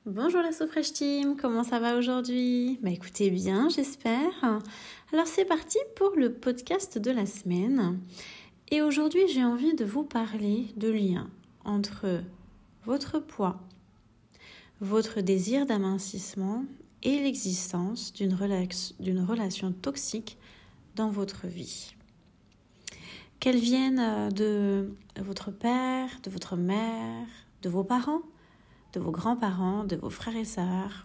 Bonjour la SoFresh Team, comment ça va aujourd'hui? Écoutez bien, j'espère. Alors c'est parti pour le podcast de la semaine. Et aujourd'hui j'ai envie de vous parler de lien entre votre poids, votre désir d'amincissement et l'existence d'une relation toxique dans votre vie. Qu'elle vienne de votre père, de votre mère, de vos parents, de vos grands-parents, de vos frères et sœurs,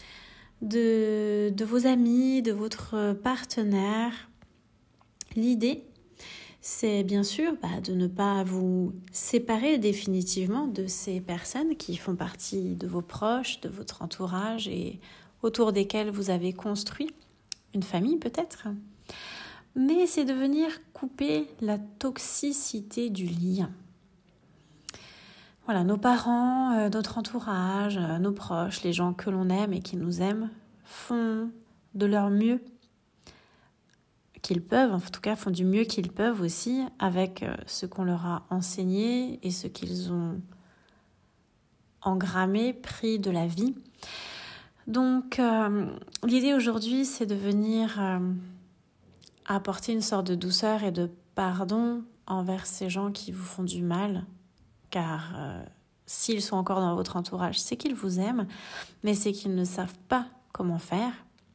de vos amis, de votre partenaire. L'idée, c'est bien sûr de ne pas vous séparer définitivement de ces personnes qui font partie de vos proches, de votre entourage et autour desquels vous avez construit une famille peut-être. Mais c'est de venir couper la toxicité du lien. Voilà, nos parents, notre entourage, nos proches, les gens que l'on aime et qui nous aiment, font de leur mieux qu'ils peuvent, en tout cas font du mieux qu'ils peuvent aussi avec ce qu'on leur a enseigné et ce qu'ils ont engrammé, pris de la vie. Donc l'idée aujourd'hui, c'est de venir apporter une sorte de douceur et de pardon envers ces gens qui vous font du mal. Car s'ils sont encore dans votre entourage, c'est qu'ils vous aiment, mais c'est qu'ils ne savent pas comment faire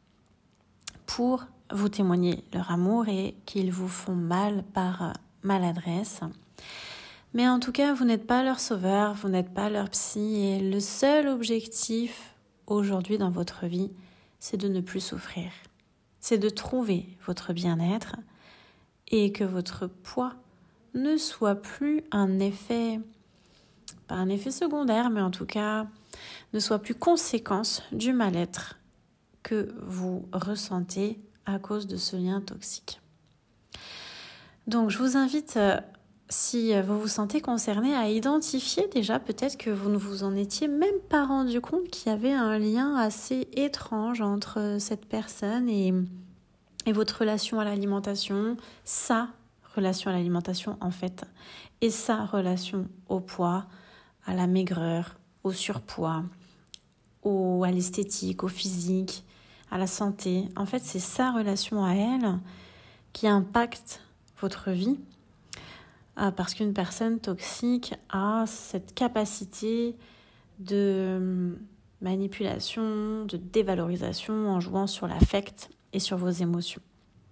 pour vous témoigner leur amour et qu'ils vous font mal par maladresse. Mais en tout cas, vous n'êtes pas leur sauveur, vous n'êtes pas leur psy et le seul objectif aujourd'hui dans votre vie, c'est de ne plus souffrir. C'est de trouver votre bien-être et que votre poids ne soit plus un effet... pas un effet secondaire, mais en tout cas, ne soit plus conséquence du mal-être que vous ressentez à cause de ce lien toxique. Donc, je vous invite, si vous vous sentez concerné, à identifier déjà peut-être que vous ne vous en étiez même pas rendu compte qu'il y avait un lien assez étrange entre cette personne et votre relation à l'alimentation, sa relation à l'alimentation en fait, et sa relation au poids, à la maigreur, au surpoids, à l'esthétique, au physique, à la santé. En fait, c'est sa relation à elle qui impacte votre vie parce qu'une personne toxique a cette capacité de manipulation, de dévalorisation en jouant sur l'affect et sur vos émotions.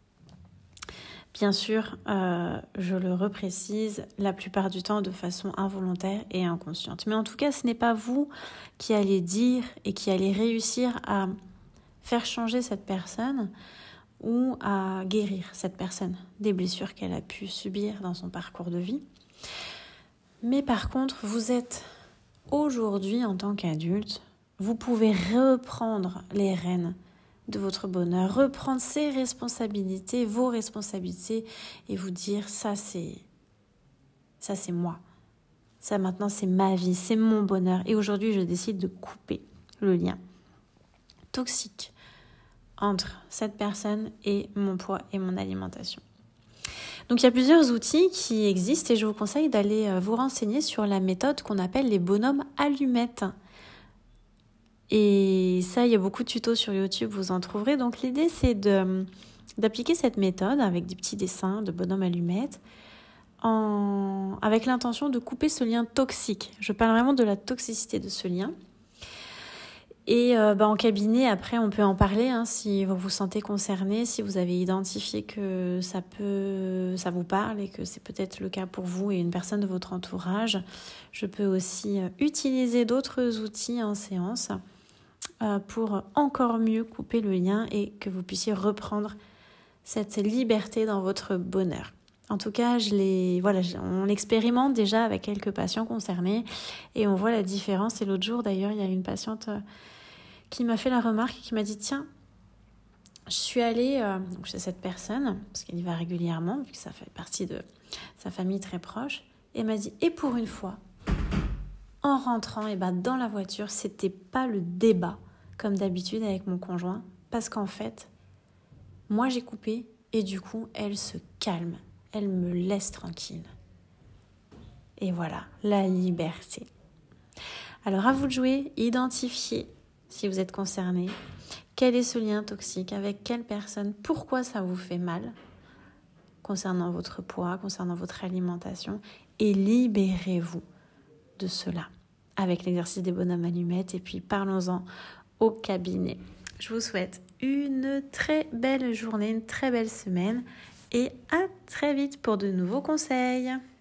Bien sûr, je le reprécise, la plupart du temps de façon involontaire et inconsciente. Mais en tout cas, ce n'est pas vous qui allez dire et qui allez réussir à faire changer cette personne ou à guérir cette personne des blessures qu'elle a pu subir dans son parcours de vie. Mais par contre, vous êtes aujourd'hui en tant qu'adulte, vous pouvez reprendre les rênes de votre bonheur, reprendre ses responsabilités, vos responsabilités et vous dire ça c'est moi. Ça maintenant c'est ma vie, c'est mon bonheur et aujourd'hui je décide de couper le lien toxique entre cette personne et mon poids et mon alimentation. Donc il y a plusieurs outils qui existent et je vous conseille d'aller vous renseigner sur la méthode qu'on appelle les bonhommes allumettes. Et ça, il y a beaucoup de tutos sur YouTube, vous en trouverez. Donc l'idée, c'est d'appliquer cette méthode avec des petits dessins de bonhommes allumettes avec l'intention de couper ce lien toxique. Je parle vraiment de la toxicité de ce lien. Et en cabinet, après, on peut en parler si vous vous sentez concerné, si vous avez identifié que ça vous parle et que c'est peut-être le cas pour vous et une personne de votre entourage. Je peux aussi utiliser d'autres outils en séance pour encore mieux couper le lien et que vous puissiez reprendre cette liberté dans votre bonheur. En tout cas, on l'expérimente déjà avec quelques patients concernés et on voit la différence. Et l'autre jour, d'ailleurs, il y a une patiente qui m'a fait la remarque et qui m'a dit « Tiens, je suis allée chez cette personne, parce qu'elle y va régulièrement, vu que ça fait partie de sa famille très proche, et elle m'a dit « Et pour une fois, en rentrant dans la voiture, c'était pas le débat comme d'habitude avec mon conjoint, parce qu'en fait, moi j'ai coupé et du coup, elle se calme, elle me laisse tranquille. » Et voilà, la liberté. Alors à vous de jouer, identifiez si vous êtes concerné. Quel est ce lien toxique? Avec quelle personne? Pourquoi ça vous fait mal? Concernant votre poids, concernant votre alimentation. Et libérez-vous de cela avec l'exercice des bonhommes allumettes. Et puis parlons-en au cabinet. Je vous souhaite une très belle journée, une très belle semaine. Et à très vite pour de nouveaux conseils.